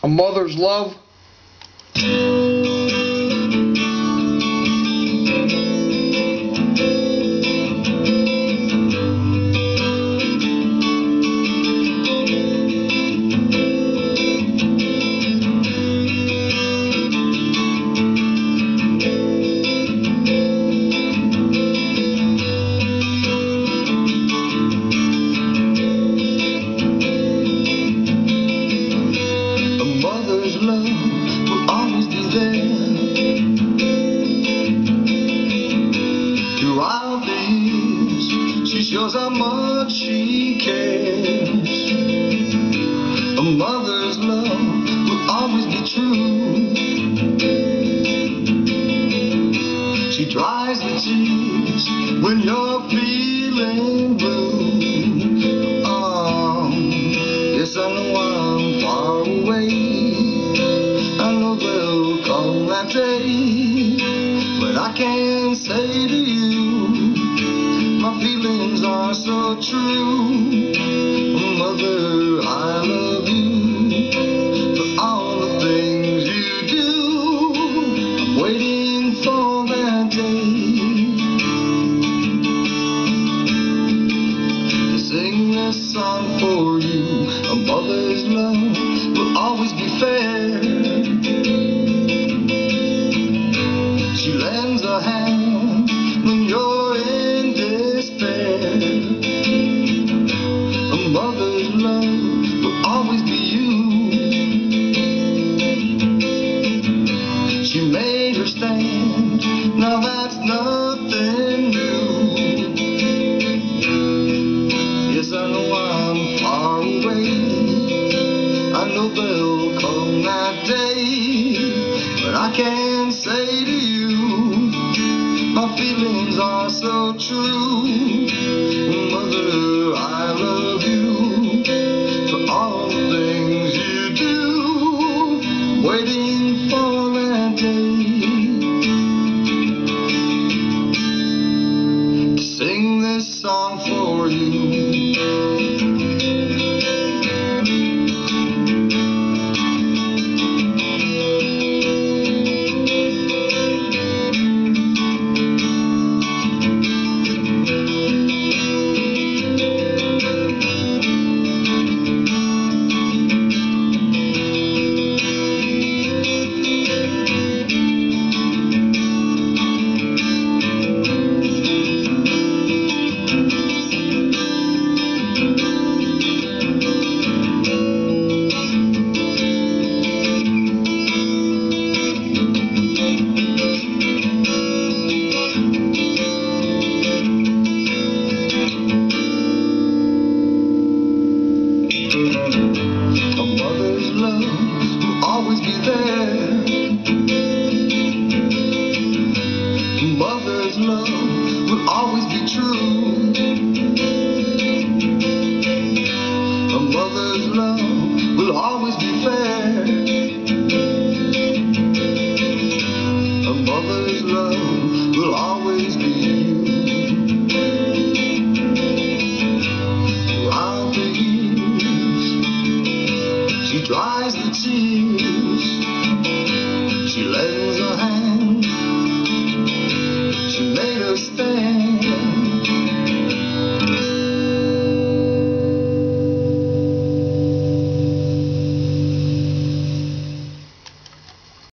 A mother's love. Throughout the years, she shows how much she cares. A mother's love will always be true. She dries the tears when you're feeling blue. Oh, yes, I know I'm far away. I know there'll come that day when I can say to you, my feelings are so true. Mother, I love you for all the things you do. I'm waiting for that day to sing this song for you. A mother's love will always be fair. She lends a hand when you're in despair. A mother's love will always be you. She made her stand, now that's nothing new. Yes, I know I'm far away. I know there'll come that day, but I can't say to you, my feelings are so true. Mother, I love you for all the things you do. Waiting for that day to sing this song for you. A mother's love will always be there. A mother's love will always be true. A mother's love will always be fair. A mother's love will always be you. Throughout the years, she dries the tears